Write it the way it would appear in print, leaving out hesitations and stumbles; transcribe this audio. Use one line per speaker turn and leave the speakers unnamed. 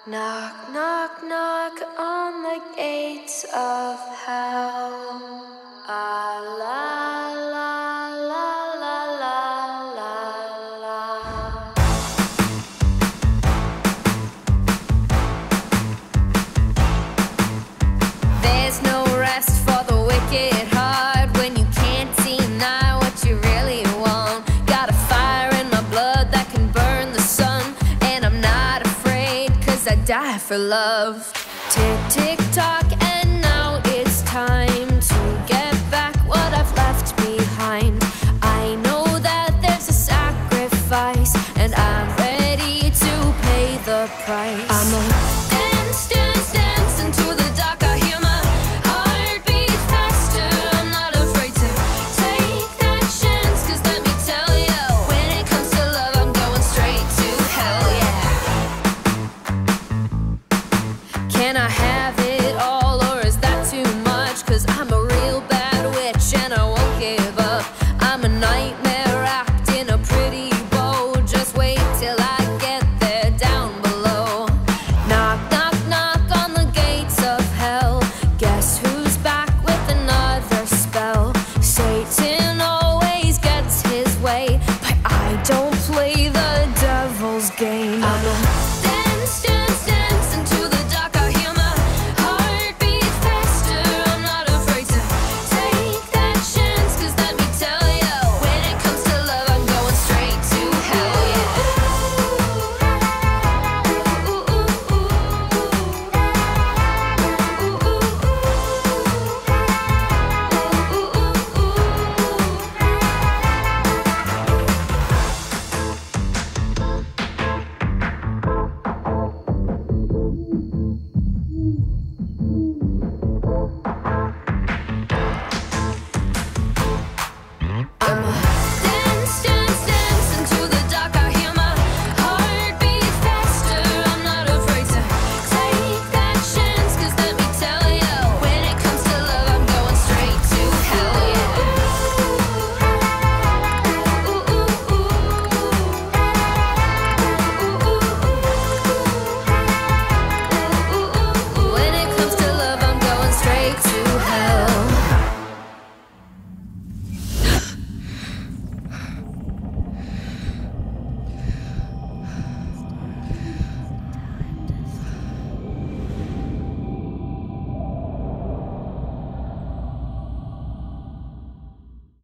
Knock, knock, knock on the gates of hell. Ah, la, la, la, la, la, la, la. There's no rest for the wicked heart when you can't deny what you really want. Got a fire in my blood that can burn the sun, and I'm not afraid 'cause I die for love. Tick, tick, tock, and now it's time to get back what I've left behind. I know that there's a sacrifice, and I'm ready to pay the price. I'm a